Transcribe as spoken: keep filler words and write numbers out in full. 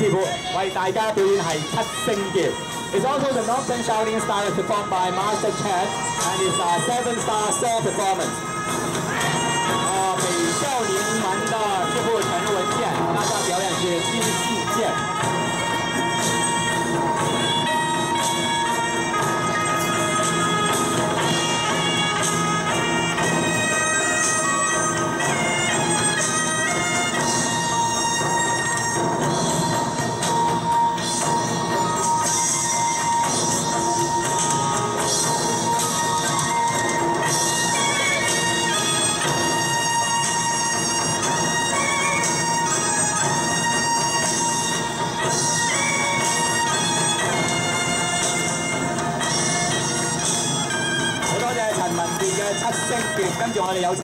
師傅為大家表演係七星劍。It's also the Northern Shaolin style performed by Master Chen, and it's a seven-star sword performance. 啊，美少年团的师傅陈文健，他的表演是金细剑。 陳文健嘅七星劍，跟住我哋有。